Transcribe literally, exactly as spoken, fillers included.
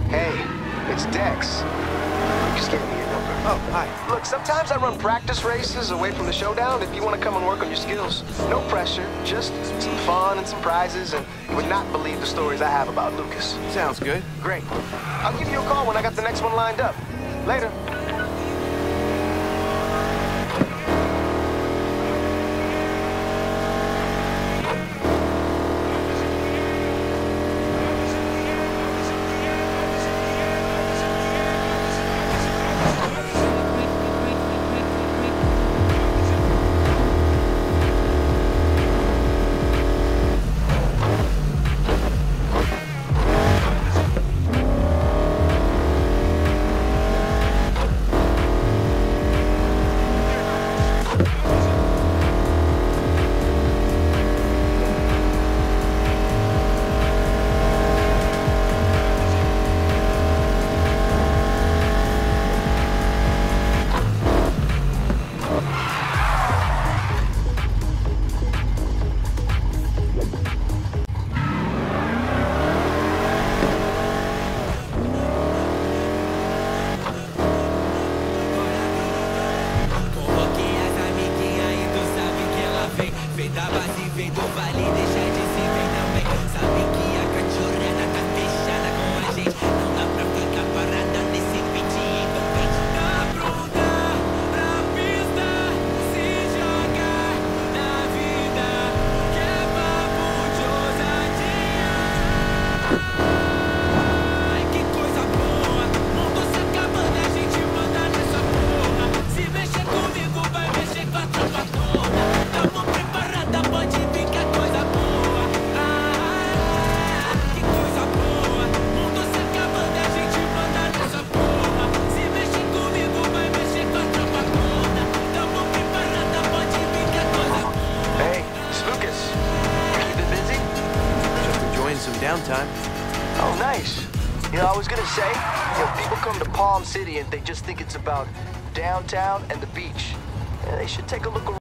Hey, it's Dex. Just gave me your number. Oh, hi. Look, sometimes I run practice races away from the showdown if you want to come and work on your skills. No pressure, just some fun and some prizes, and you would not believe the stories I have about Lucas. Sounds good. Great. I'll give you a call when I got the next one lined up. Later. Vem do vale, deixa de se ver também. Sabe que a cachorrada tá fechada com a gente. Não dá pra ficar parada nesse beat, então vem. Tá pronta pra pista, se jogar na vida, que é papo de ousadia. Ai, que coisa boa, mundo se acabando e a gente manda nessa porra. Se mexer comigo, vai mexer com a tropa toda. Tamo preparada, pode vir que é coisa boa. Ah, que coisa boa, mundo se acabando e a gente manda nessa porra. Se mexer comigo, vai mexer com a tropa toda. Tamo preparada, pode vir que é coisa boa. Hey, it's Lucas. You been busy? Just enjoying some downtime. Oh, nice. You know, I was gonna say, you know, people come to Palm City and they just think it's about downtown and the beach. Yeah, they should take a look around.